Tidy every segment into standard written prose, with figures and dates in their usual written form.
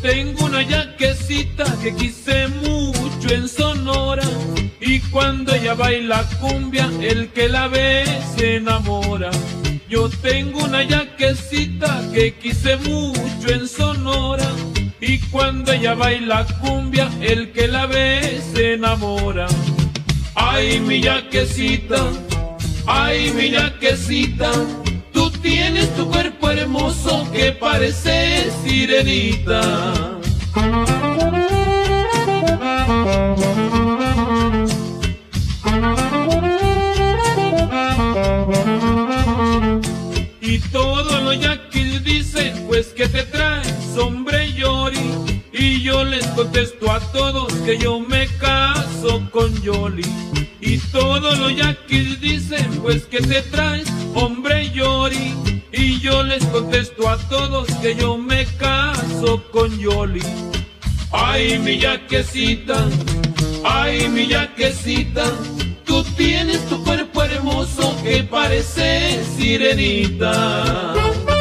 tengo una yaquecita que quise mucho en Sonora, y cuando ella baila cumbia, el que la ve se enamora. Yo tengo una yaquecita que quise mucho en Sonora, y cuando ella baila cumbia, el que la ve se enamora. Ay, mi yaquecita, ay, mi yaquecita, tú tienes tu cuerpo hermoso que parece sirenita. Y todos los yaquis dicen, pues que te traes, hombre Yori. Y yo les contesto a todos que yo me caso con Yoli. Y todos los yaquis dicen, pues que te traes, hombre Yori. Y yo les contesto a todos que yo me caso con Yoli. Ay, mi yaquecita, ay, mi yaquecita, tú tienes tu cuerpo hermoso que parece sirenita.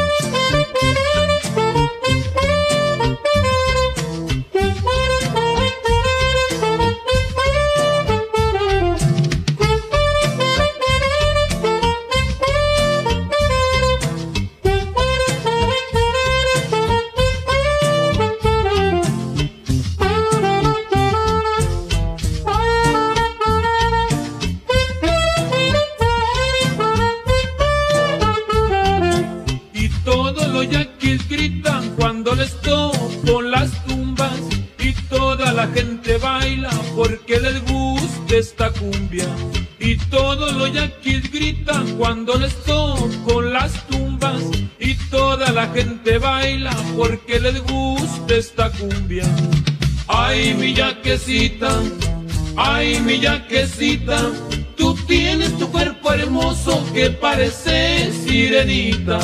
Todos los yaquis gritan cuando les toco las tumbas, y toda la gente baila porque les gusta esta cumbia. Y todos los yaquis gritan cuando les toco las tumbas, y toda la gente baila porque les gusta esta cumbia. Ay, mi yaquecita, ay, mi yaquecita, tú tienes tu cuerpo hermoso que parece sirenita.